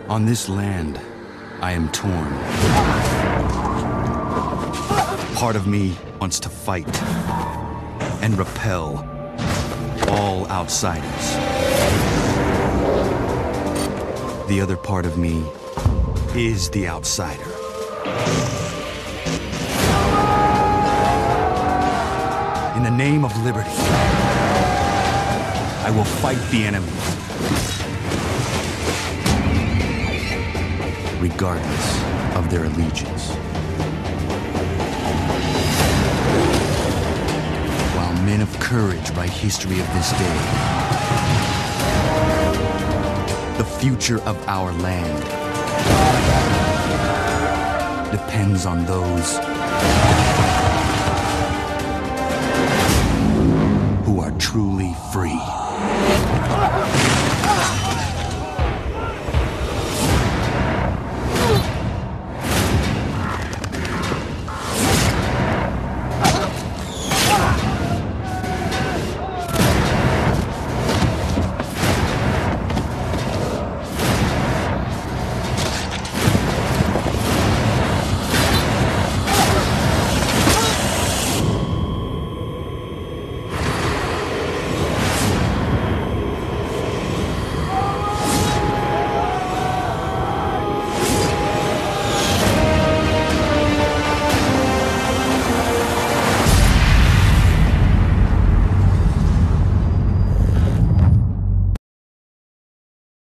On this land, I am torn. Part of me wants to fight and repel all outsiders. The other part of me is the outsider. In the name of liberty, I will fight the enemy, regardless of their allegiance. While men of courage write history of this day, the future of our land depends on those who are truly free.